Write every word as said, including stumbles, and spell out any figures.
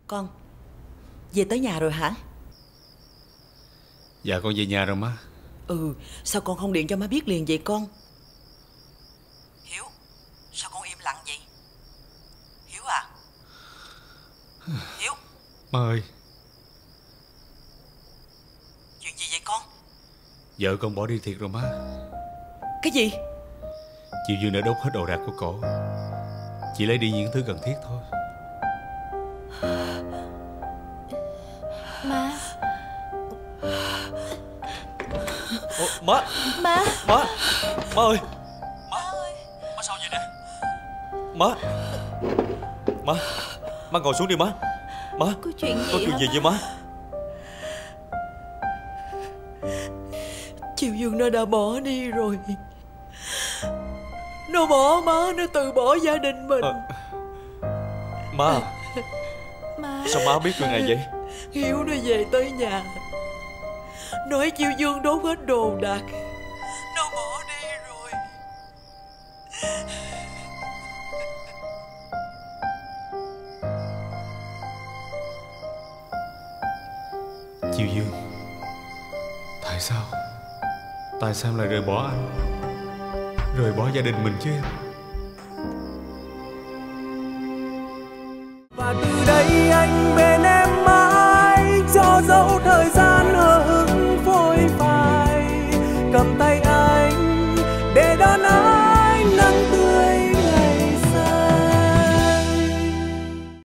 Con về tới nhà rồi hả? Dạ con về nhà rồi má. Ừ, sao con không điện cho má biết liền vậy con? Hiếu, sao con im lặng vậy? Hiếu à? Hiếu. Má ơi. Chuyện gì vậy con? Vợ con bỏ đi thiệt rồi má. Cái gì? Chị Dương đã đốt hết đồ đạc của cổ. Chỉ lấy đi những thứ cần thiết thôi. Má. Ủa, má. Má. Má. Má ơi. Má ơi. Má sao vậy nè? Má. Má. Má ngồi xuống đi má. Má. Có chuyện gì? Có chuyện gì vậy má? Chiều Dương nó đã bỏ đi rồi. Nó bỏ má, nó từ bỏ gia đình mình. À, má. Má. Sao má biết chuyện này vậy? Hiếu nó về tới nhà nói Chiều Dương đốt hết đồ đạc, nó bỏ đi rồi. Chiều Dương, tại sao? Tại sao em lại rời bỏ anh? Rời bỏ gia đình mình chứ em? Và từ đây